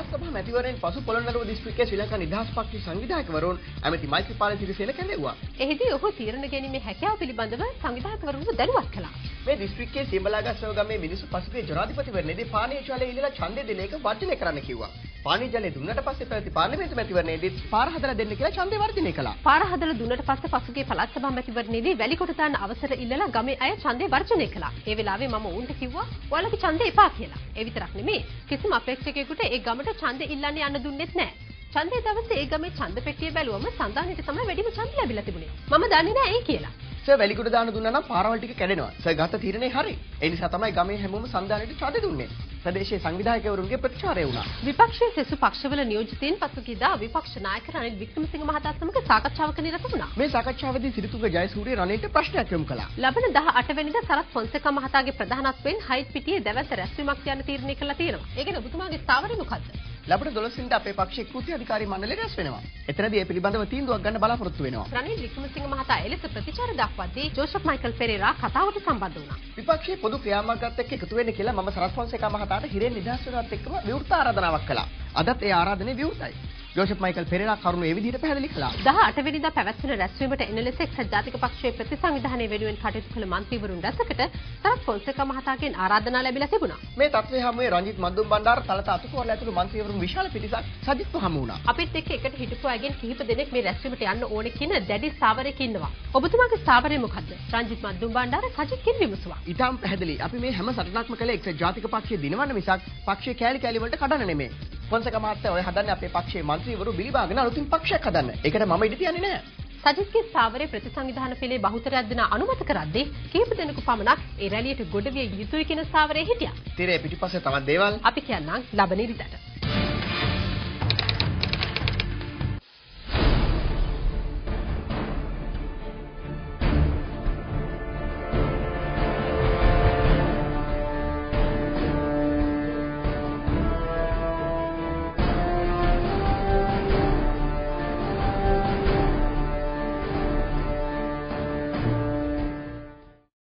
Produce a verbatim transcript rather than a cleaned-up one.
පළාත් සභා මැතිවරණයෙන් පසු පොළොන්නරුව දිස්ත්‍රික්කයේ ශ්‍රී ලංකා නිදහස් පක්ෂයේ සංවිධායකවරුන් ඇමති මෛත්‍රීපාල සිරිසේන කැඳෙව්වා. එහිදී ඔහු තීරණ ගැනීමේ හැකියාව පිළිබඳව සංවිධායකවරුන්ව දැනුවත් කළා. මේ දිස්ත්‍රික්කයේ සියඹලාගස්සව ගමේ මිනිස්සු පසුගිය ජනාධිපතිවරණයේදී පානීය ජලය ඉල්ලලා ඡන්දය දෙන එක වර්ජනය කරන්න කිව්වා. පානීය ජලය දුන්නට පස්සේ පැවති පාර්ලිමේන්තු මැතිවරණයේදී පාර හදලා දෙන්න කියලා ඡන්දය වර්ජනය කළා. පාර හදලා දුන්නට පස්සේ පසුගිය පළාත් සභා මැතිවරණයේදී වැලිකොට දාන්න අවසර ඉල්ලලා ගමේ අය ඡන්දය වර්ජනය කළා. ඒ වෙලාවේ මම උන්ට කිව්වා ඔයාලගේ ඡන්දය එපා කියලා. ඒ විතරක් නෙමෙයි කිසිම අපේක්ෂකයෙකුට ඒ ගමට ඡන්දය ඉල්ලන්න යන්න දුන්නෙත් නැහැ. ඡන්දේ දවසේ ඒ ගමේ ඡන්ද පෙට්ටිය බැලුවම සඳහනිට තමයි වැඩිම ඡන්ද ලැබිලා තිබුණේ. මම දන්නේ නැහැ ඒ කියලා. සර් වැලිකුඩ දාන දුන්නා නම් පාරවල් ටික කැඩෙනවා. සර් ගත තීරණේ හරි. ඒ නිසා තමයි ගමේ හැමෝම සඳහනිට ඡන්ද දුන්නේ. ප්‍රදේශයේ සංවිධායකවරුන්ගේ ප්‍රතිචාරය වුණා. විපක්ෂයේ සෙසු පක්ෂවල නියෝජිතයින් පසුගියදා විපක්ෂ නායක රනිල් වික්‍රමසිංහ මහතා සමග සාකච්ඡාවක නිරත වුණා. මේ සාකච්ඡාවේදී සිරිතුංග ජයසූරිය රනිල්ට ප්‍රශ්නයක් යොමු කළා. ලබන දහ අට වෙනිදා සරත් ෆොන්සේකා මහතාගේ ප්‍රධානත්වයෙන් හයිට් පිටියේ දැවැන්ත රැස්වීමක් යන තීරණය කළා තියෙනවා. ඒ ගැන ඔබතුමාගේ ස්ථාවරය මොකද්ද? ලබන දොළොස් වෙනිදා අපේ පක්ෂයේ කෘති අධිකාරී මණ්ඩලය රැස් වෙනවා. එතනදී ඒ පිළිබඳව තීන්දුවක් ගන්න බලාපොරොත්තු වෙනවා. රනිල් වික්‍රමසිංහ මහතා එලෙස ප්‍රතිචාර දක්වද්දී ජෝසප් මයිකල් පෙරේරා කතාවට සම්බන්ධ වුණා. විපක්ෂයේ පොදු ක්‍රියාමාර්ගات එක්ක එකතු වෙන්න කියලා මම සරත් ෆොන්සේකා මහතාට හිරෙන් නිදහස් වෙනවත් එක්කම විවෘත ආරාධනාවක් කළා. අදත් ඒ ආරාධනය විවෘතයි. ජෝසප් මයිකල් පෙරේරා කරුණු ඒ විදිහට පැහැදිලි කළා. දහ අට වෙනිදා පැවැත්වෙන රැස්වීමට එන ලෙස එක්සත් ජාතික පක්ෂයේ ප්‍රතිසංවිධානය වෙනුවෙන් කටයුතු කළ මන්ත්‍රීවරුන් රැසකට සරත් ෆොන්සේකා මහතාගෙන් ආරාධනා ලැබිලා තිබුණා. මේ තත්ත්වය හමුවේ රංජිත් මන්දුම් බණ්ඩාර තලත අතුකෝරලා ඇතුළු මන්ත්‍රීවරුන් විශාල පිරිසක් සජිත්ව හමු වුණා. අපිත් එක්ක එකට හිටපු අයගෙන් කිහිප දෙනෙක් මේ රැස්වීමට යන්න ඕනේ කියන දැඩි ස්ථාවරයක ඉන්නවා. ඔබතුමාගේ ස්ථාවරය මොකද්ද? රංජිත් මන්දුම් බණ්ඩාර සජිත්ගෙන් විමසුවා. ඊටම පැහැදිලි. අපි මේ හැම සටනක්ම කළේ එක්සත් ජාතික පක්ෂයේ දිනවන්න මිසක් පක්ෂයේ කෑලි කෑලි වලට කඩන්න නෙමෙයි. ෆොන්සේකා මහත්තයා ඔය හදන්නේ අපේ පක්ෂයේ මන්ත්‍රීවරු බිලිබාගෙන අලුතින් පක්ෂයක් හදන්න. ඒකට මම ඉඩ තියන්නේ නැහැ. සජිත්ගේ ස්ථාවරයේ ප්‍රතිසංවිධාන පෙළේ බහුතරයක් දෙන අනුමත කරද්දී කිහිප දෙනෙකු පමණක් ඒ රැළියට ගොඩ විය යුතුයි කියන ස්ථාවරයේ හිටියා. තිරේ පිටිපස්සේ තවත් දේවල් අපි කියන්නම් ලබන ඉරිදට.